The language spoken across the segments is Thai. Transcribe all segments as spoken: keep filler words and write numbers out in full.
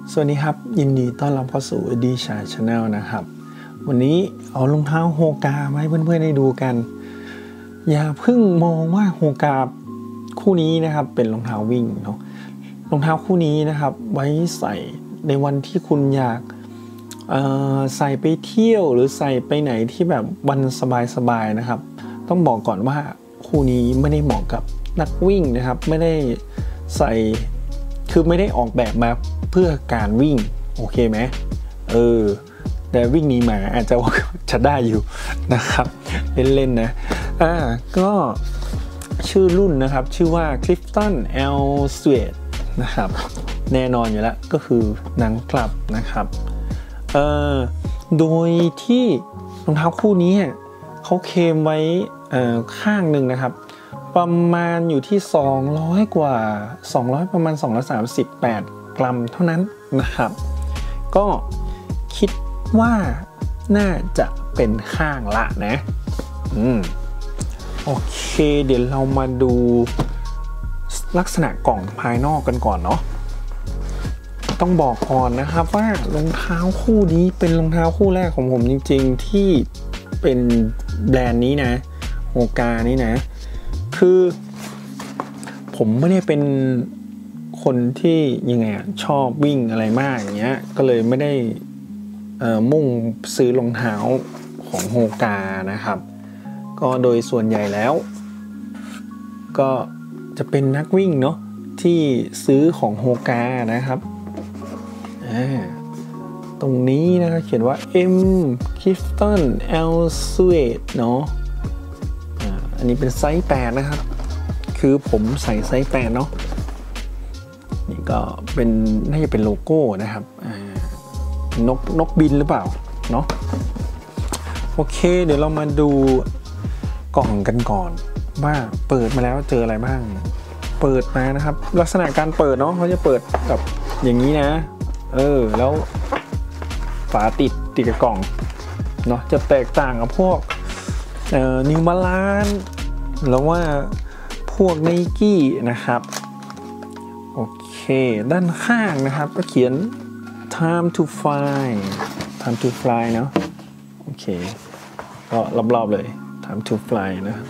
สวัสดีครับยินดีต้อนรับเข้าสู่ ดี ชาย Channel นะครับวันนี้เอารองเท้าโฮกามาให้เพื่อนๆได้ดูกันอย่าเพิ่งมองว่าโฮกาคู่นี้นะครับเป็นรองเท้าวิ่งเนาะรองเท้าคู่นี้นะครับไว้ใส่ในวันที่คุณอยากเอ่อใส่ไปเที่ยวหรือใส่ไปไหนที่แบบวันสบายๆนะครับต้องบอกก่อนว่าคู่นี้ไม่ได้เหมาะกับนักวิ่งนะครับไม่ได้ใส่คือไม่ได้ออกแบบมาเพื่อการวิ่งโอเคไหมเออแต่วิ่งหนีหมาอาจจะจะได้อยู่นะครับเล่นๆนะอ่าก็ชื่อรุ่นนะครับชื่อว่า Clifton L Suede นะครับแน่นอนอยู่แล้วก็คือหนังกลับนะครับเอ่อโดยที่รองเท้าคู่นี้เขาเคลมไว้เอ่อข้างหนึ่งนะครับประมาณอยู่ที่สองร้อยกว่าสองร้อยประมาณสองร้อยสามสิบแปดกรัมเท่านั้นนะครับก็คิดว่าน่าจะเป็นข้างละนะอืมโอเคเดี๋ยวเรามาดูลักษณะกล่องภายนอกกันก่อนเนาะต้องบอกก่อนนะครับว่ารองเท้าคู่นี้เป็นรองเท้าคู่แรกของผมจริงๆที่เป็นแบรนด์นี้นะโฮกานี่นะคือผมไม่ได้เป็นคนที่ยังไงอ่ะชอบวิ่งอะไรมากอย่างเงี้ยก็เลยไม่ได้เอ่อมุ่งซื้อรองเท้าของโฮกานะครับก็โดยส่วนใหญ่แล้วก็จะเป็นนักวิ่งเนาะที่ซื้อของโฮกานะครับอ่าตรงนี้นะครับเขียนว่า M Clifton L Suede เนาะอ่าอันนี้เป็นไซส์แปดนะครับคือผมใส่ไซส์แปดเนาะนี่ก็เป็นน่าจะเป็นโลโก้นะครับนกนกบินหรือเปล่าเนาะโอเคเดี๋ยวเรามาดูกล่องกันก่อนว่าเปิดมาแล้วเจออะไรบ้างเปิดมานะครับลักษณะการเปิดเนาะเขาจะเปิดแบบอย่างนี้นะเออแล้วฝาติดติดกับกล่องเนาะจะแตกต่างกับพวกเอ่อนิวบาลานซ์แล้วว่าพวกไนกี้นะครับโอเคด้านข้างนะครับก็เขียน time to fly time to fly เนาะโอเคก็รอบๆเลย time to fly นะครับ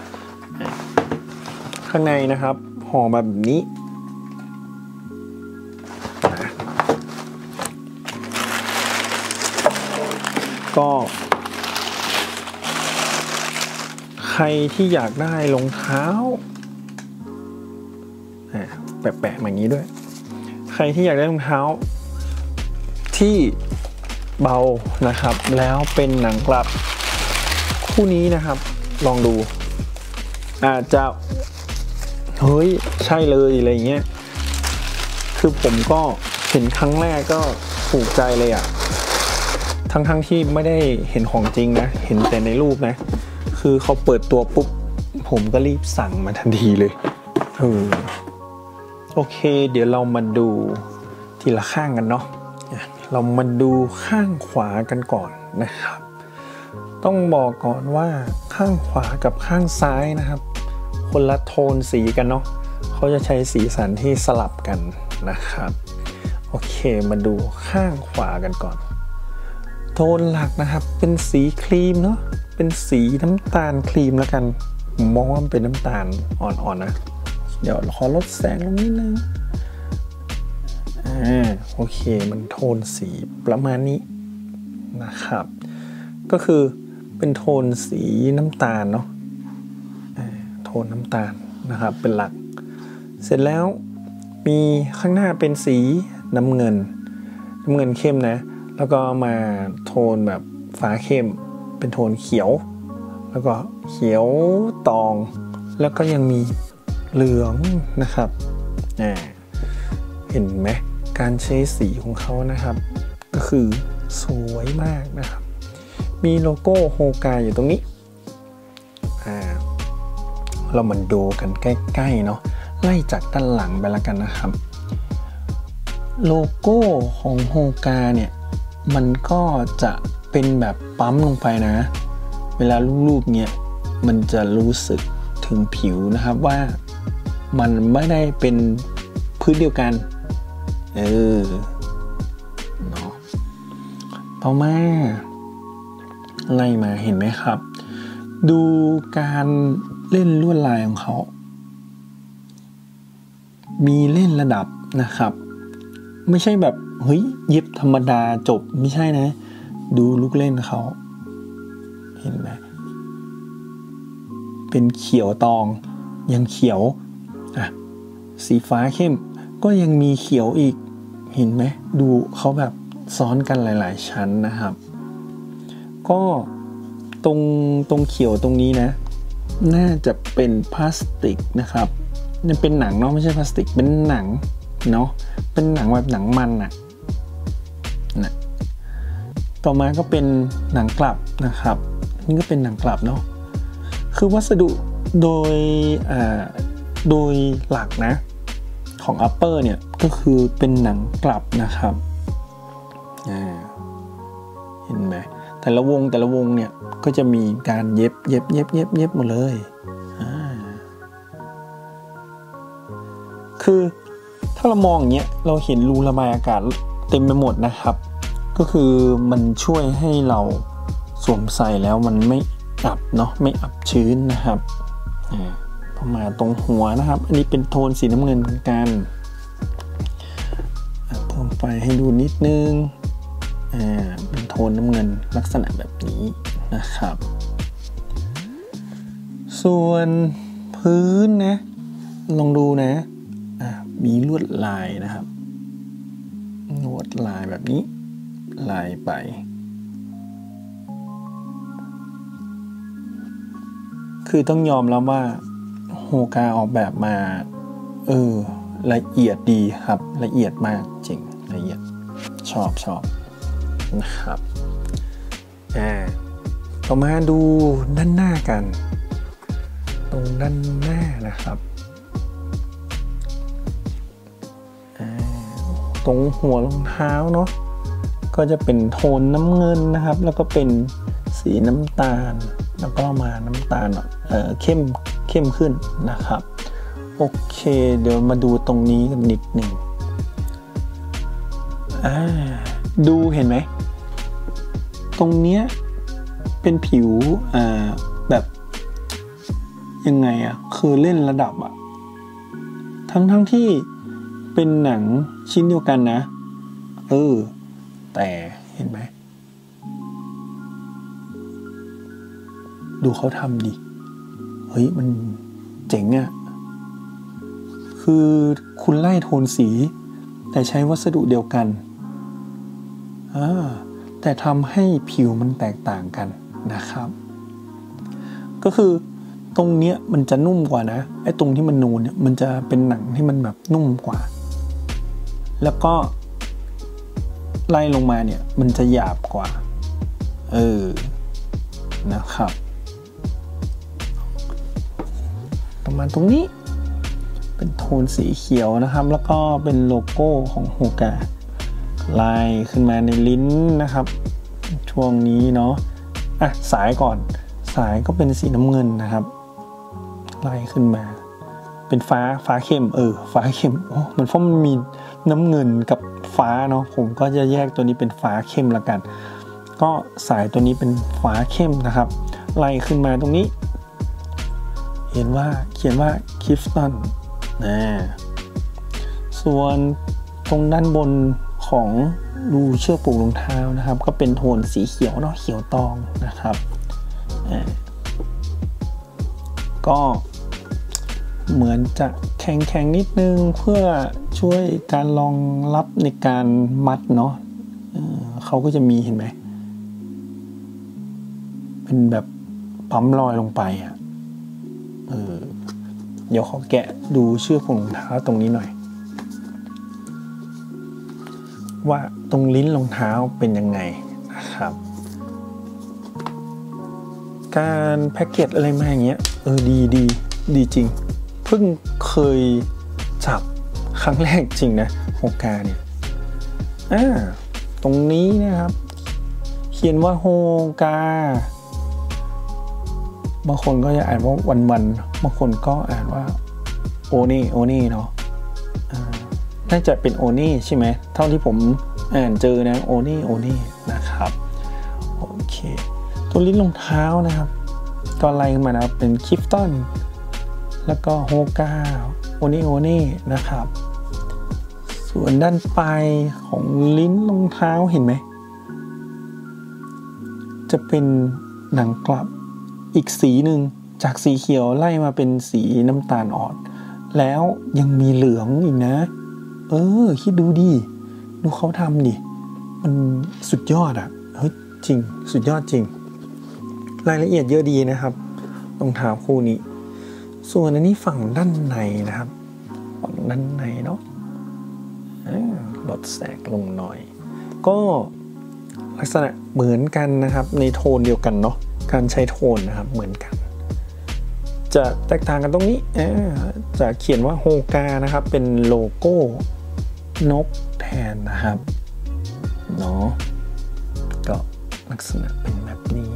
ข้างในนะครับห่อมาแบบนี้ก็ใครที่อยากได้รองเท้าแปะๆอย่างนี้ด้วยใครที่อยากได้รองเท้าที่เบานะครับแล้วเป็นหนังกลับคู่นี้นะครับลองดูอาจจะเฮ้ยใช่เลยอะไรเงี้ยคือผมก็เห็นครั้งแรกก็ถูกใจเลยอ่ะทั้งๆ ท, ที่ไม่ได้เห็นของจริงนะเห็นแต่ในรูปนะคือเขาเปิดตัวปุ๊บผมก็รีบสั่งมาทันทีเลยเออโอเคเดี๋ยวเรามาดูทีละข้างกันเนาะเรามาดูข้างขวากันก่อนนะครับต้องบอกก่อนว่าข้างขวากับข้างซ้ายนะครับคนละโทนสีกันเนาะเขาจะใช้สีสันที่สลับกันนะครับโอเคมาดูข้างขวากันก่อนโทนหลักนะครับเป็นสีครีมเนาะเป็นสีน้ำตาลครีมแล้วกันผมมองว่ามันเป็นน้ำตาลอ่อนๆนะเดี๋ยวขอลดแสงลงนิดนึงอ่าโอเคมันโทนสีประมาณนี้นะครับก็คือเป็นโทนสีน้ำตาลเนาะโทนน้ำตาลนะครับเป็นหลักเสร็จแล้วมีข้างหน้าเป็นสีน้ำเงินน้ำเงินเข้มนะแล้วก็มาโทนแบบฟ้าเข้มเป็นโทนเขียวแล้วก็เขียวตองแล้วก็ยังมีเหลืองนะครับอ่าเห็นไหมการใช้สีของเขานะครับก็คือสวยมากนะครับมีโลโก้โฮกาอยู่ตรงนี้อ่าเรามาดูกันใกล้ๆเนาะไล่จากด้านหลังไปแล้วกันนะครับโลโก้ของโฮกาเนี่ยมันก็จะเป็นแบบปั๊มลงไปนะเวลารูปๆเนี่ยมันจะรู้สึกถึงผิวนะครับว่ามันไม่ได้เป็นพื้นเดียวกันเออต่อมาไล่มาเห็นไหมครับดูการเล่นลวดลายของเขามีเล่นระดับนะครับไม่ใช่แบบเฮ้ยเย็บธรรมดาจบไม่ใช่นะดูลูกเล่นเขาเห็นไหมเป็นเขียวตองยังเขียวอ่ะสีฟ้าเข้มก็ยังมีเขียวอีกเห็นไหมดูเขาแบบซ้อนกันหลายๆชั้นนะครับก็ตรงตรงเขียวตรงนี้นะน่าจะเป็นพลาสติกนะครับนี่เป็นหนังเนาะไม่ใช่พลาสติกเป็นหนังเนาะเป็นหนังแบบหนังมันอะนะต่อมาก็เป็นหนังกลับนะครับนี่ก็เป็นหนังกลับเนาะคือวัสดุโดยอ่าโดยหลักนะของ upper เนี่ยก็คือเป็นหนังกลับนะครับอ่าเห็นไหมแต่ละวงแต่ละวงเนี่ยก็จะมีการเย็บเย็บเย็บเย็บเย็บหมดเลยอ่าคือถ้าเรามองอย่างเงี้ยเราเห็นรูระบายอากาศเต็มไปหมดนะครับก็คือมันช่วยให้เราสวมใส่แล้วมันไม่อับเนาะไม่อับชื้นนะครับพอมาตรงหัวนะครับอันนี้เป็นโทนสีน้ำเงินเหมือนกันเพิ่มไฟให้ดูนิดนึงอ่าเป็นโทนน้ำเงินลักษณะแบบนี้นะครับส่วนพื้นนะลองดูนะอ่ามีลวดลายนะครับลวดลายแบบนี้ลายไปคือต้องยอมรับว่าโฮกาออกแบบมาเออละเอียดดีครับละเอียดมากจริงละเอียดชอบชอบนะครับอ่าต่อมาดูด้านหน้ากันตรงด้านหน้านะครับอ่าตรงหัวรองเท้าเนาะก็จะเป็นโทนน้ำเงินนะครับแล้วก็เป็นสีน้ำตาลแล้วก็มาน้ำตาลเอ่อเข้มเข้มขึ้นนะครับโอเคเดี๋ยวมาดูตรงนี้กันนิดหนึ่งอ่าดูเห็นไหมตรงเนี้ยเป็นผิวอ่าแบบยังไงอ่ะคือเล่นระดับอ่ะทั้งทั้งที่เป็นหนังชิ้นเดียวกันนะเออแต่เห็นไหมดูเขาทำดิเฮ้ยมันเจ๋งอ่ะคือคุณไล่โทนสีแต่ใช้วัสดุเดียวกันอ่าแต่ทำให้ผิวมันแตกต่างกันนะครับก็คือตรงเนี้ยมันจะนุ่มกว่านะไอ้ตรงที่มันนูนเนี่ยมันจะเป็นหนังที่มันแบบนุ่มกว่าแล้วก็ไล่ลงมาเนี่ยมันจะหยาบกว่าเออนะครับประมาณตรงนี้เป็นโทนสีเขียวนะครับแล้วก็เป็นโลโก้ของโฮกาไล่ขึ้นมาในลิ้นนะครับช่วงนี้เนาะอ่ะสายก่อนสายก็เป็นสีน้ำเงินนะครับไล่ขึ้นมาเป็นฟ้าฟ้าเข้มเออฟ้าเข้มโอ้มันเพราะมันมีน้ำเงินกับฟ้าเนาะผมก็จะแยกตัวนี้เป็นฟ้าเข้มละกันก็สายตัวนี้เป็นฟ้าเข้มนะครับไล่ขึ้นมาตรงนี้เห็นว่าเขียนว่าคิฟตันนะส่วนตรงด้านบนของรูเชือกผูกรองเท้านะครับก็เป็นโทนสีเขียวเนาะเขียวตองนะครับก็เหมือนจะแข็งๆนิดนึงเพื่อช่วยการรองรับในการมัดเนาะ เ, เขาก็จะมีเห็นไหมเป็นแบบปั๊มรอยลงไปอ่ะเออเดี๋ยวขอแกะดูเชือกผูกรองเท้าตรงนี้หน่อยว่าตรงลิ้นรองเท้าเป็นยังไงนะครับการแพ็กเกจอะไรมาอย่างเงี้ยเออดีดีดีจริงเพิ่งเคยจับครั้งแรกจริงนะโฮกาเนี่ยอ่าตรงนี้นะครับเขียนว่าโฮกาบางคนก็จะอ่านว่าวันวันบางคนก็อ่านว่าโอเน่โอเน่เนาะอ่าน่าจะเป็นโอเน่ใช่ไหมเท่าที่ผมอ่านเจอนะโอเน่โอเน่นะครับโอเคตัวลิ้นรองเท้านะครับก็ไล่มานะเป็นคิฟตันแล้วก็โฮกาโอเน่โอเน่นะครับส่วนด้านปลายของลิ้นรองเท้าเห็นไหมจะเป็นหนังกลับอีกสีหนึ่งจากสีเขียวไล่มาเป็นสีน้ำตาลอ่อนแล้วยังมีเหลืองอีกนะเออคิดดูดิดูเขาทำดิมันสุดยอดอ่ะเฮ้ยจริงสุดยอดจริงรายละเอียดเยอะดีนะครับรองเท้าคู่นี้ส่วนอันนี้ฝั่งด้านในนะครับฝั่งด้านในเนาะลดแสงลงหน่อยก็ลักษณะเหมือนกันนะครับในโทนเดียวกันเนาะการใช้โทนนะครับเหมือนกันจะแตกต่างกันตรงนี้จะเขียนว่าโฮกานะครับเป็นโลโก้นกแทนนะครับเนาะก็ลักษณะเป็นแบบนี้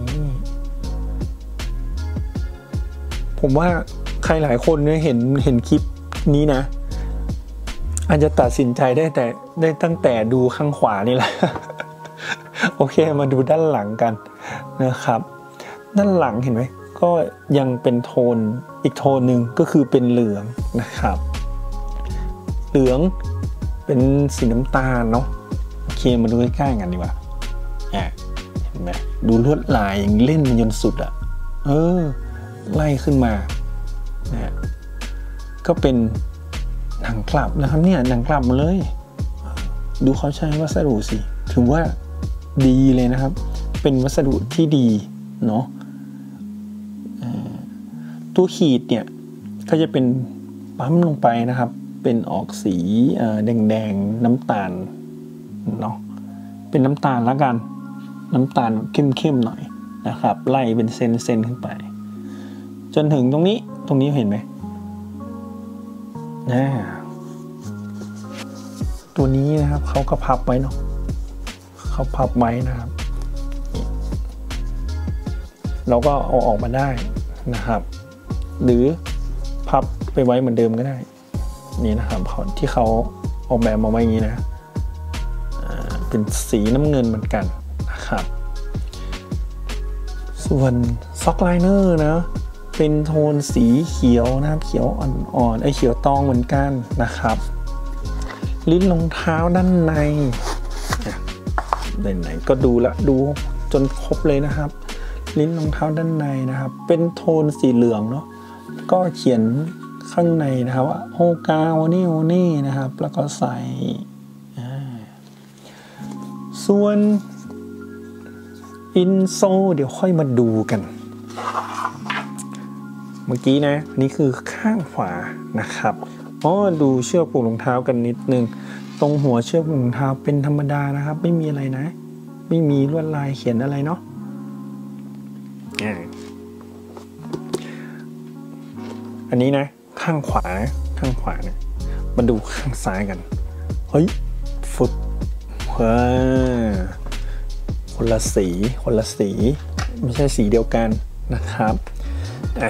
ผมว่าใครหลายคนเนี่ยเห็นเห็นคลิปนี้นะอาจจะตัดสินใจได้แต่ได้ตั้งแต่ดูข้างขวานี่แหละ โอเคมาดูด้านหลังกันนะครับด้านหลังเห็นไหมก็ยังเป็นโทนอีกโทนหนึ่งก็คือเป็นเหลืองนะครับเหลืองเป็นสีน้ำตาลเนาะโอเคมาดูใกล้ๆกันดีกว่าเห็นไหมดูลวดลายอย่างเล่นมันจนสุดอ่ะเออไล่ขึ้นมานะก็เป็นหนังกลับนะครับเนี่ยหนังกลับมาเลยดูเขาใช้วัสดุสิถือว่าดีเลยนะครับเป็นวัสดุที่ดีเนาะตัวขีดเนี่ยก็จะเป็นปั๊มลงไปนะครับเป็นออกสีแดงๆน้ำตาลเนาะเป็นน้ำตาลแล้วกันน้ำตาลเข้มๆหน่อยนะครับไล่เป็นเส้นๆขึ้นไปจนถึงตรงนี้ตรงนี้เห็นไหมนะตัวนี้นะครับเขาก็พับไว้เนาะเขาพับไว้นะครับเราก็เอาออกมาได้นะครับหรือพับไปไว้เหมือนเดิมก็ได้นี่นะครับที่เขาออกแบบมาไว้อย่างนี้นะเป็นสีน้ำเงินเหมือนกันนะครับส่วนซ็อกไลเนอร์นะเป็นโทนสีเขียวนะครับเขียวอ่อนๆไอเขียวตองเหมือนกันนะครับลิ้นรองเท้าด้านในด้านในก็ดูละดูจนครบเลยนะครับลิ้นรองเท้าด้านในนะครับเป็นโทนสีเหลืองเนาะก็เขียนข้างในนะครับว่าโฮกาโอเน่โอเน่นะครับแล้วก็ใส่ส่วนอินโซเดี๋ยวค่อยมาดูกันเมื่อกี้นะนี่คือข้างขวานะครับอ๋อดูเชือกผูกรองเท้ากันนิดนึงตรงหัวเชือกผูกรองเท้าเป็นธรรมดานะครับไม่มีอะไรนะไม่มีลวดลายเขียนอะไรเนาะอันนี้นะข้างขวานะข้างขวานะมาดูข้างซ้ายกันเฮ้ยฟุตเฮ้ยคนละสีคนละสีไม่ใช่สีเดียวกันนะครับอ่ะ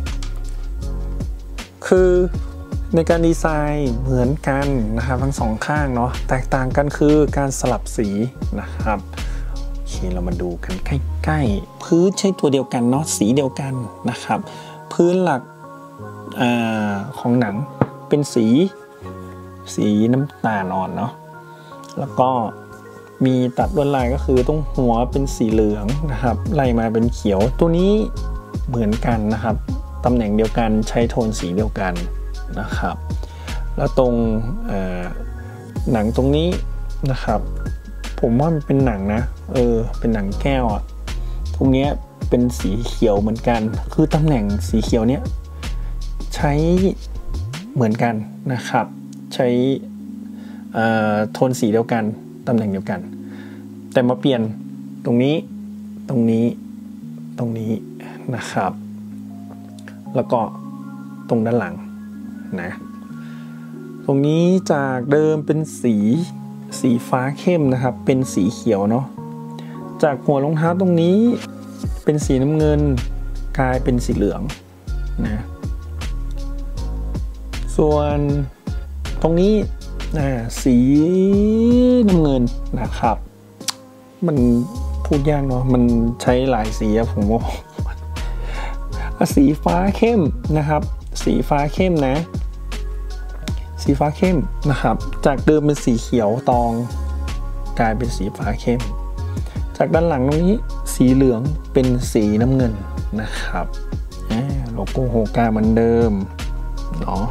คือในการดีไซน์เหมือนกันนะครับทั้งสองข้างเนาะแตกต่างกันคือการสลับสีนะครับโอเคเรามาดูกันใกล้ๆพื้นใช้ตัวเดียวกันเนาะสีเดียวกันนะครับพื้นหลักของหนังเป็นสีสีน้ำตาลอ่อนเนาะแล้วก็มีตัดลวดลายก็คือตรงหัวเป็นสีเหลืองนะครับไล่มาเป็นเขียวตัวนี้เหมือนกันนะครับตำแหน่งเดียวกันใช้โทนสีเดียวกันนะครับแล้วตรงหนังตรงนี้นะครับผมว่ามันเป็นหนังนะเออเป็นหนังแก้วอ่ะตรงนี้เป็นสีเขียวเหมือนกันคือตำแหน่งสีเขียวเนี้ยใช้เหมือนกันนะครับใช้โทนสีเดียวกันตำแหน่งเดียวกันแต่มาเปลี่ยนตรงนี้ตรงนี้ตรงนี้นะครับแล้วก็ตรงด้านหลังนะตรงนี้จากเดิมเป็นสีสีฟ้าเข้มนะครับเป็นสีเขียวเนาะจากหัวรองเท้าตรงนี้เป็นสีน้ำเงินกลายเป็นสีเหลืองนะส่วนตรงนี้สีน้ำเงินนะครับมันพูดยากเนาะมันใช้หลายสีผมว่าสีฟ้าเข้มนะครับสีฟ้าเข้มนะสีฟ้าเข้มนะครับจากเดิมเป็นสีเขียวตองกลายเป็นสีฟ้าเข้มจากด้านหลังตรงนี้สีเหลืองเป็นสีน้ำเงินนะครับโลโก้โฮกาเหมือนเดิมเนาะ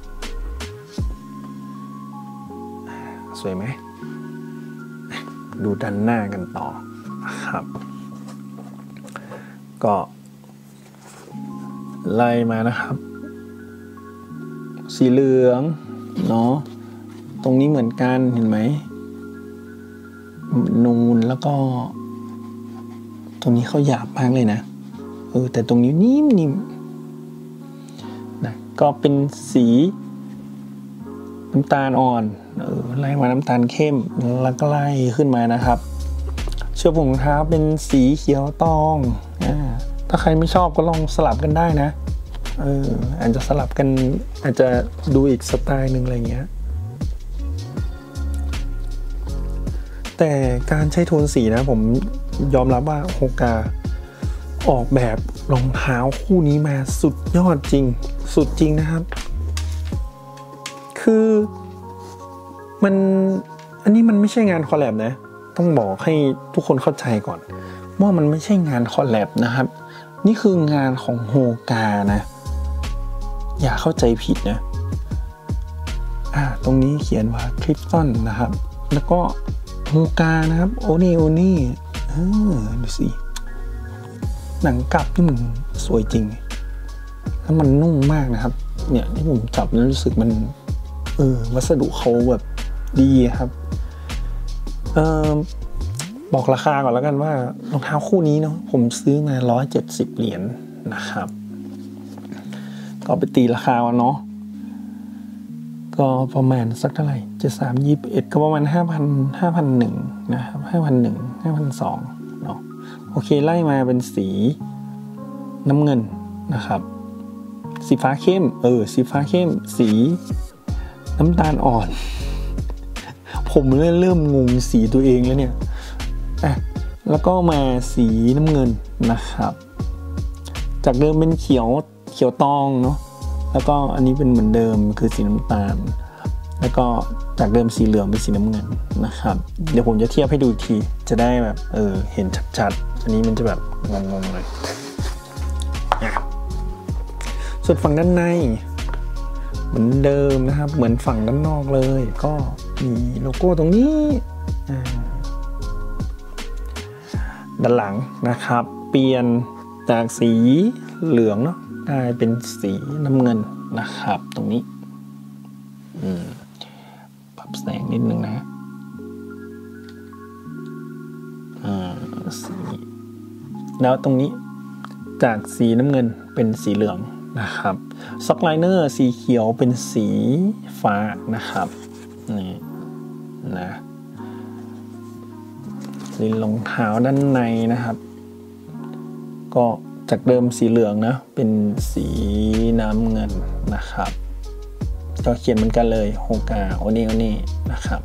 สวยไหมดูด้านหน้ากันต่อนะครับก็ไล่มานะครับสีเหลืองเนาะตรงนี้เหมือนกันเห็นไหมนูนแล้วก็ตรงนี้เขาหยาบมากเลยนะเออแต่ตรงนี้นิ่มนิ่มนะก็เป็นสีน้ำตาลอ่อนเออไล่มาน้ำตาลเข้มแล้วก็ไล่ขึ้นมานะครับเชือกผูกรองเท้าเป็นสีเขียวตองอ่าถ้าใครไม่ชอบก็ลองสลับกันได้นะเอออาจจะสลับกันอาจจะดูอีกสไตล์หนึ่งอะไรเงี้ยแต่การใช้โทนสีนะผมยอมรับว่าโฮกาออกแบบรองเท้าคู่นี้มาสุดยอดจริงสุดจริงนะครับคือมันอันนี้มันไม่ใช่งานคอลแลบนะต้องบอกให้ทุกคนเข้าใจก่อนว่ามันไม่ใช่งานคอลแลบนะครับนี่คืองานของโฮกานะอย่าเข้าใจผิดนะอ่าตรงนี้เขียนว่าคลิปตันนะครับแล้วก็โฮกานะครับโอนี่โอนี่เออดูสิหนังกลับที่มันสวยจริงแล้วมันนุ่มมากนะครับเนี่ยที่ผมจับแล้วรู้สึกมันเออวัสดุเขาแบบดีครับเออบอกราคาก่อนแล้วกันว่ารองเท้าคู่นี้เนาะผมซื้อมาร้อยเจ็ดสิบเหรียญนะครับก็ไปตีราคาเนาะก็ประมาณสักเท่าไหร่เจ็ดสามยี่สิบเอ็ดก็ประมาณห้าพันห้าพันหนึ่งนะครับห้าพันหนึ่งห้าพันสองเนาะโอเคไล่มาเป็นสีน้ำเงินนะครับสีฟ้าเข้มเออสีฟ้าเข้มสีน้ำตาลอ่อนผมเริ่มเริ่มงงสีตัวเองแล้วเนี่ยอ่ะแล้วก็มาสีน้ำเงินนะครับจากเดิมเป็นเขียวเขียวตองเนาะแล้วก็อันนี้เป็นเหมือนเดิมคือสีน้ำตาลแล้วก็จากเดิมสีเหลืองเป็นสีน้ำเงินนะครับเดี๋ยวผมจะเทียบให้ดูอีกทีจะได้แบบเออเห็นชัดๆอันนี้มันจะแบบงงๆเลยส่วนฝั่งด้านในเหมือนเดิมนะครับเหมือนฝั่งด้านนอกเลยก็มีโลโก้ตรงนี้ด้านหลังนะครับเปลี่ยนจากสีเหลืองเนาะกลายเป็นสีน้ำเงินนะครับตรงนี้ปรับแสงนิดนึงนะสีแล้วตรงนี้จากสีน้ำเงินเป็นสีเหลืองนะครับซ็อกไลเนอร์สีเขียวเป็นสีฟ้านะครับนี่นะลิ้นรองเท้าด้านในนะครับก็จากเดิมสีเหลืองนะเป็นสีน้ำเงินนะครับก็เขียนเหมือนกันเลยโฮกาโอนี่โอนี่นะครับ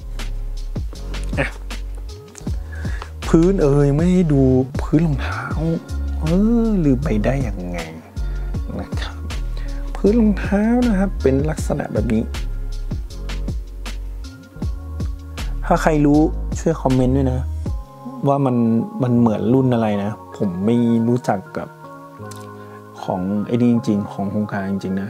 พื้นเอ่ยไม่ให้ดูพื้นรองเท้าเออลืมไปได้ยังไงนะครับพื้นรองเท้านะครับเป็นลักษณะแบบนี้ถ้าใครรู้ช่วยคอมเมนต์ด้วยนะว่ามันมันเหมือนรุ่นอะไรนะผมไม่รู้จักกับของไอ้นี่จริงๆของโฮกาจริงๆนะ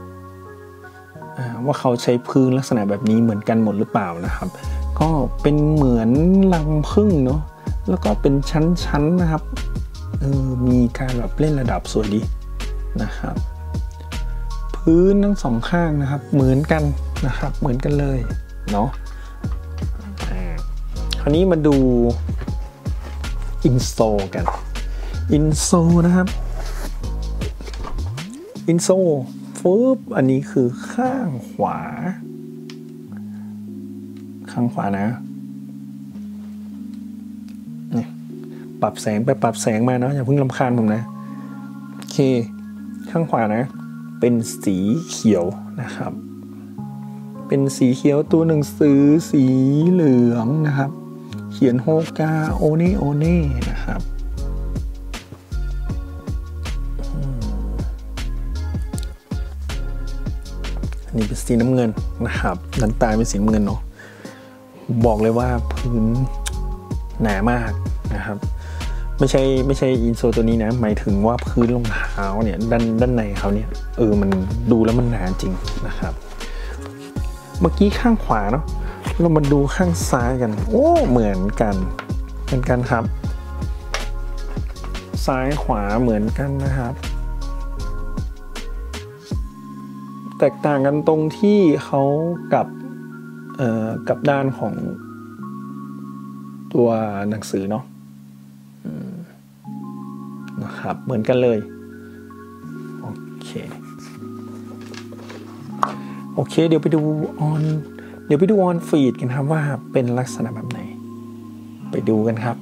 ว่าเขาใช้พื้นลักษณะแบบนี้เหมือนกันหมดหรือเปล่านะครับก็เป็นเหมือนรังผึ้งเนาะแล้วก็เป็นชั้นๆนะครับเออมีการแบบเล่นระดับสวยดีนะครับพื้นทั้งสองข้างนะครับเหมือนกันนะครับเหมือนกันเลยเนาะคราวนี้มาดูอินโซกันอินโซนะครับอินโซฟืบอันนี้คือข้างขวาข้างขวานะนี่ปรับแสงไปปรับแสงมาเนาะอย่าเพิ่งรำคาญผมนะโอเคข้างขวานะเป็นสีเขียวนะครับเป็นสีเขียวตัวหนังสือสีเหลืองนะครับเขียนโฮกาโอเน่โอเน่นะครับอันนี้เป็นสีน้ำเงินนะครับด้านใต้เป็นสีน้ำเงินเนาะบอกเลยว่าพื้นหนามากนะครับไม่ใช่ไม่ใช่อินโซตัวนี้นะหมายถึงว่าพื้นรองเท้าเนี่ยด้านด้านในเขาเนี่ยเออมันดูแล้วมันหนาจริงนะครับเมื่อกี้ข้างขวาเนาะเรามาดูข้างซ้ายกันโอ้เหมือนกันเหมือนกันครับซ้ายขวาเหมือนกันนะครับแตกต่างกันตรงที่เขากับเอ่อกับด้านของตัวหนังสือเนาะนะครับเหมือนกันเลยโอเคโอเคเดี๋ยวไปดูออนเดี๋ยวไปดูออนฟีดกันครับว่าเป็นลักษณะแบบไหนไปดูกันครับ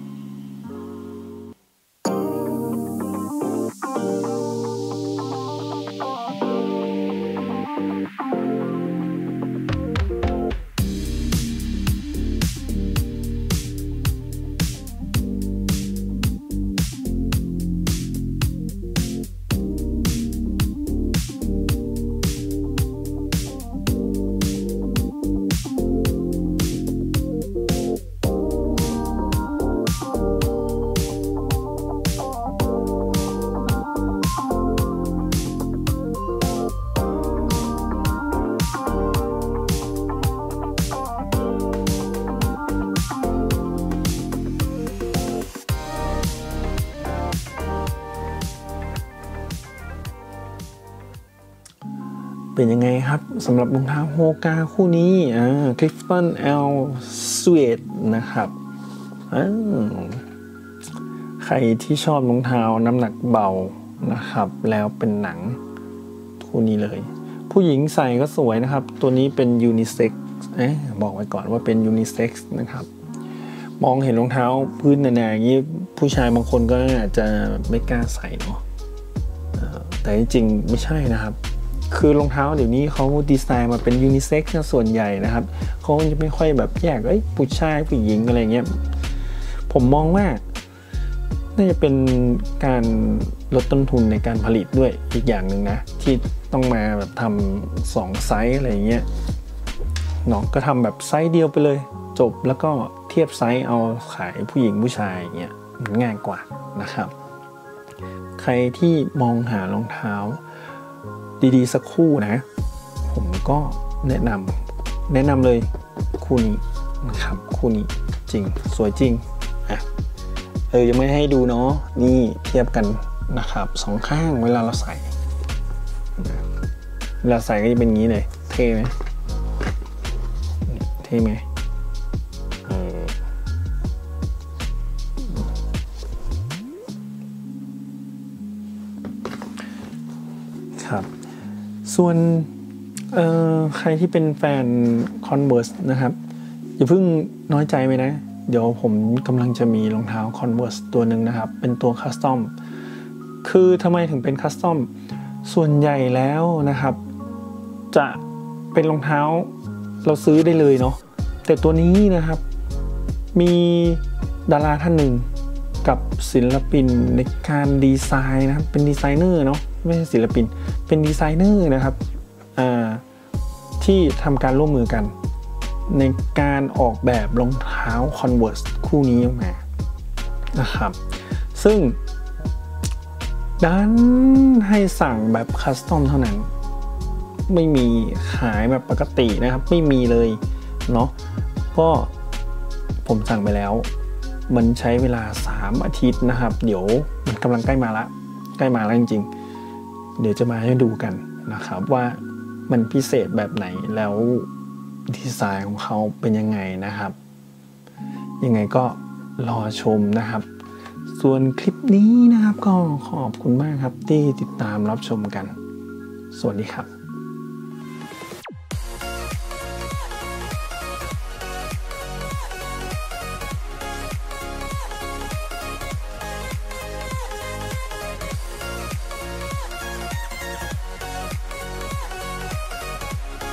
เป็นยังไงครับสำหรับรองเท้าโฮกาคู่นี้อ่า Clifton L Suede นะครับใครที่ชอบรองเท้าน้ำหนักเบานะครับแล้วเป็นหนังคู่นี้เลยผู้หญิงใส่ก็สวยนะครับตัวนี้เป็นยูนิเซ็กซ์บอกไว้ก่อนว่าเป็นยูนิเซ็กซ์นะครับมองเห็นรองเท้าพื้นหนาๆอย่างนี้ผู้ชายบางคนก็อาจจะไม่กล้าใส่เนาะแต่จริงๆไม่ใช่นะครับคือรองเท้าเดี๋ยวนี้เขาดีไซน์มาเป็นยูนิเซ็กซ์ส่วนใหญ่นะครับเขาจะไม่ค่อยแบบแยกเอ้ยผู้ชายผู้หญิงอะไรเงี้ยผมมองว่าน่าจะเป็นการลดต้นทุนในการผลิตด้วยอีกอย่างหนึ่งนะที่ต้องมาแบบทำสองไซส์อะไรเงี้ยเนาะก็ทำแบบไซส์เดียวไปเลยจบแล้วก็เทียบไซส์เอาขายผู้หญิงผู้ชายเงี้ยมันง่ายกว่านะครับใครที่มองหารองเท้าดีๆสักคู่นะผมก็แนะนำแนะนำเลยคู่นี้นะครับคู่นี้จริงสวยจริงอ่ะเออยังไม่ให้ดูเนาะนี่เทียบกันนะครับสองข้างเวลาเราใส่เวลาใส่ก็จะเป็นอย่างนี้เลยเท่ไหมเท่ไหมเออครับส่วนใครที่เป็นแฟน Converse นะครับอย่าเพิ่งน้อยใจไปนะเดี๋ยวผมกำลังจะมีรองเท้า Converse ตัวหนึ่งนะครับเป็นตัวคัสตอมคือทำไมถึงเป็นคัสตอมส่วนใหญ่แล้วนะครับจะเป็นรองเท้าเราซื้อได้เลยเนาะแต่ตัวนี้นะครับมีดาราท่านหนึ่งกับศิลปินในการดีไซน์นะครับเป็นดีไซเนอร์เนาะไม่ใช่ศิลปินเป็นดีไซเนอร์นะครับที่ทำการร่วมมือกันในการออกแบบรองเท้า Converse คู่นี้ออกมานะครับซึ่งด้านให้สั่งแบบคัสตอมเท่านั้นไม่มีขายแบบปกตินะครับไม่มีเลยเนาะก็ผมสั่งไปแล้วมันใช้เวลาสามอาทิตย์นะครับเดี๋ยวมันกำลังใกล้มาละใกล้มาแล้วจริงๆเดี๋ยวจะมาให้ดูกันนะครับว่ามันพิเศษแบบไหนแล้วดีไซน์ของเขาเป็นยังไงนะครับยังไงก็รอชมนะครับส่วนคลิปนี้นะครับก็ขอบคุณมากครับที่ติดตามรับชมกันสวัสดีครับ